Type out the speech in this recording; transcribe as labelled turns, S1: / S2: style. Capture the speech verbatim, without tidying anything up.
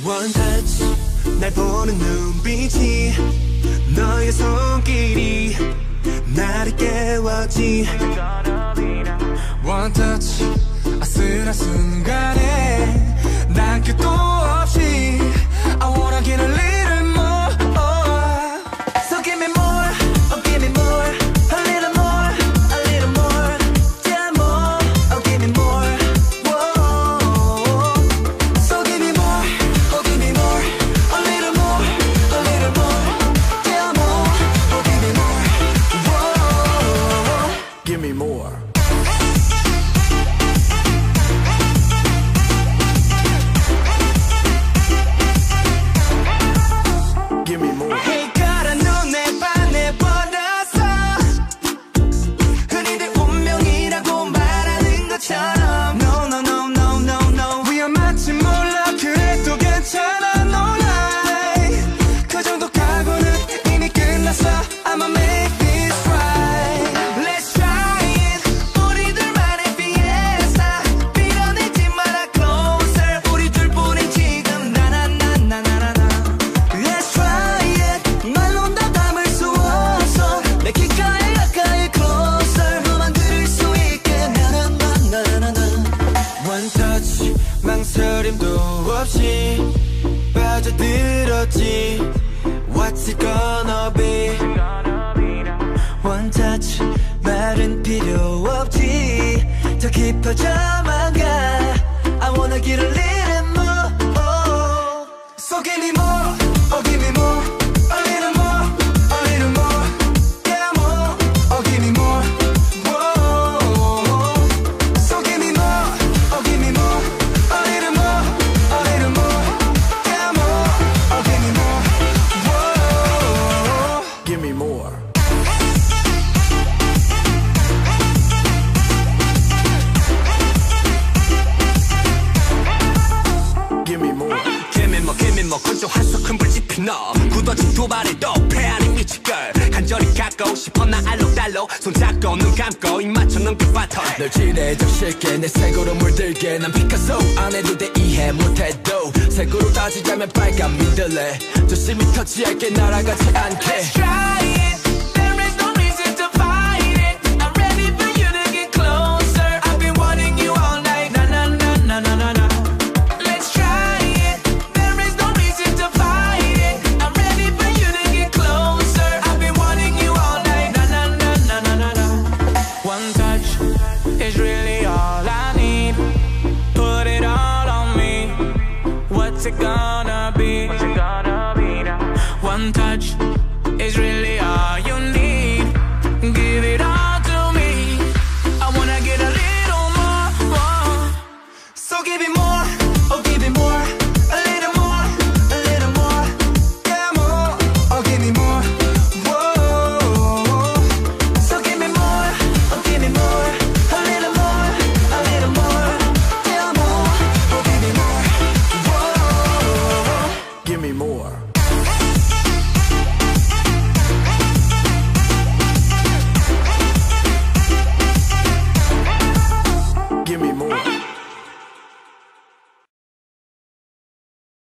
S1: One touch 날 보는 눈빛이 너의 손길이 나를 깨웠지 One touch 아슬한 순간에 난 끝도 없이 I wanna get a little more So give me more, oh give me more A little more, a little more Yeah more, oh give me more Whoa. So give me more, oh give me more A little more, a little more Yeah more, oh give me more Whoa.
S2: Give me more Give me more.
S1: 해가란 눈에 반해버렸어 흔히들 운명이라고 말하는 것처럼 No no no no no no 위험할지 몰라 그래도 괜찮아 No lie 그 정도 각오는 이미 끝났어 I'ma make this right Let's try it 우리들만의 fiesta 밀어내지 마라 closer 우리 둘뿐인 지금 나나나나나나 Let's try it 말로 다 담을 수 없어 내 귓가에 가까이 closer 너만 들을 수 있게 나나나나나나 One touch 망설임도 없이 빠져들었지 What's it gonna be One touch 말은 필요 없지 더 깊어져만 가 I wanna get a little more So give me more Oh give me more A little more A little more Yeah more Oh give me more Whoa. So give me more Oh give me more A little more A little more Yeah more Oh give me more Whoa.
S2: Give me more Give me more
S3: Give me more, give me more 건조한 소큰 불지피 너 굳어진 두 발에 또 패하는 미치걸 간절히 갖고 싶어 나 알록달록 손잡고 눈 감고 입 맞춰는 그 패턴
S2: 널 지레적 실게 내 색으로 물들게 난 피카소 안 해도 돼 이해 못해도 색으로 따지자면 빨간 민들레 조심히 터치할게 날아가지 않게
S1: Let's try it There is no reason to fight it I'm ready for you to get closer I've been wanting you all night Na na na na na na na Let's try it There is no reason to fight it I'm ready for you to get closer I've been wanting you all night Na na na na na na na One touch is really all I need Put it all on me What's it gonna be? What's it gonna be now? One touch is really all you need Give it all to me I wanna get a little more, more. So give me more, oh give me more A little more, a little more Yeah more, oh give me more Whoa. So give me more, oh give me more A little more, a little more Yeah more, oh give me more Whoa.
S2: Give me more